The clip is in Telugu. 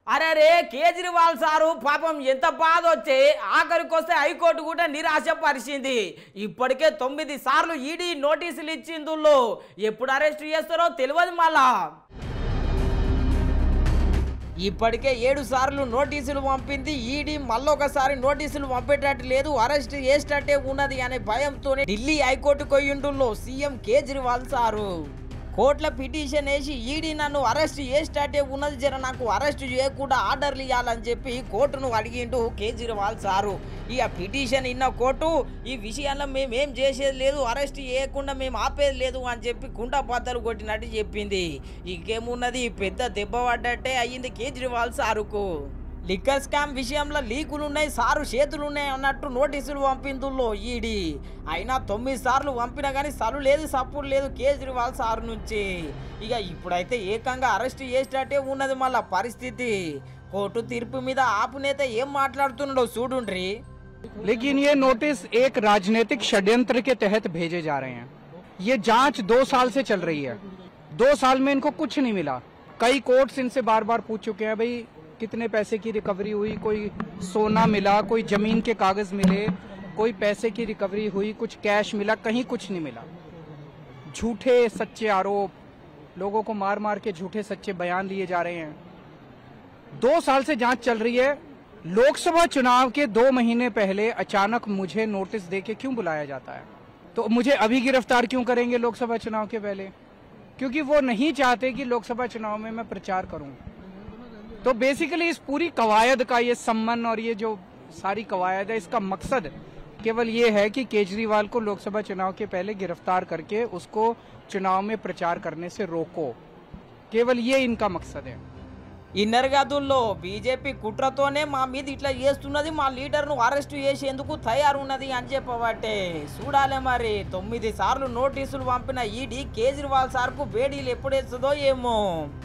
అరే రే కేజ్రీవాల్ సారు పాపం ఎంత బాధ వచ్చే ఆఖరికొస్తే హైకోర్టు కూడా నిరాశపరిచింది. ఇప్పటికే 9 సార్లు ఈడీ నోటీసులు ఇచ్చిందుల్లో ఎప్పుడు అరెస్ట్ చేస్తారో తెలియదు. మళ్ళా ఇప్పటికే 7 సార్లు నోటీసులు పంపింది ఈడీ. మళ్ళొకసారి నోటీసులు పంపేటట్టు లేదు, అరెస్ట్ చేసేటట్టే ఉన్నది అనే భయంతోనే ఢిల్లీ హైకోర్టు కొయ్యుండుల్లో సీఎం కేజ్రీవాల్ సారు కోర్టుల పిటిషన్ వేసి ఈడీ నన్ను అరెస్ట్ చేసేటట్టే ఉన్నది, జర నాకు అరెస్ట్ చేయకుండా ఆర్డర్లు ఇవ్వాలని చెప్పి కోర్టును అడిగిండు కేజ్రీవాల్ సారు. ఇక పిటిషన్ ఇన్న కోర్టు ఈ విషయంలో మేమేం చేసేది లేదు, అరెస్ట్ చేయకుండా మేము ఆపేది లేదు అని చెప్పి కుండ బద్దలు కొట్టినట్టు చెప్పింది. ఇంకేమున్నది, పెద్ద దెబ్బ పడ్డట్టే అయ్యింది కేజ్రీవాల్ సారుకు. లిక్కర్ స్కామ్ విషయంలో లీకులు ఉన్నాయి, సారు చేతులు ఉన్నాయి అన్నట్టు నోటీసులు పంపిందుల్లో ఈడీ. అయినా 9 సార్లు పంపినా కానీ సలు లేదు, సపోర్ట్ లేదు కేజ్రీవాల్ సారు నుంచి. ఇక ఇప్పుడైతే ఏకంగా అరెస్ట్ చేసేటట్టే ఉన్నది మళ్ళా పరిస్థితి. కోర్టు తీర్పు మీద ఆపు నేత ఏం మాట్లాడుతున్నాడో చూడుండ్రి. लेकिन ये नोटिस एक राजनीतिक षड्यंत्र के तहत भेजे जा रहे हैं। ये जांच 2 साल से चल रही है, 2 साल में इनको कुछ नहीं मिला। कई कोर्ट्स इनसे बार बार पूछ चुके हैं भाई कितने पैसे की रिकवरी हुई, कोई सोना मिला, कोई जमीन के कागज मिले, कोई पैसे की रिकवरी हुई, कुछ कैश मिला, कहीं कुछ नहीं मिला। झूठे सच्चे आरोप, लोगों को मार मार के झूठे सच्चे बयान लिए जा रहे हैं। 2 साल से जांच चल रही है। लोकसभा चुनाव के 2 महीने पहले अचानक मुझे नोटिस देके क्यों बुलाया जाता है? तो मुझे अभी गिरफ्तार क्यों करेंगे लोकसभा चुनाव के पहले? क्योंकि वो नहीं चाहते कि लोकसभा चुनाव में मैं प्रचार करूं। तो बेसिकली इस पूरी कवायद का ये सम्मान और ये जो सारी कवायद है, इसका मकसद केवल ये है कि केजरीवाल को लोकसभा चुनाव के पहले गिरफ्तार करके उसको चुनाव में प्रचार करने से रोको। केवल ये इनका मकसद है। ఇన్నర్ గదుల్లో బీజేపీ కుట్రతోనే మా మీద ఇట్లా చేస్తున్నది, మా లీడర్ను అరెస్టు చేసేందుకు తయారున్నది అని చెప్పబట్టే చూడాలి. మరి 9 సార్లు నోటీసులు పంపిన ఈడీ కేజ్రీవాల్ సార్కు బేడీలు ఎప్పుడేస్తుందో ఏమో.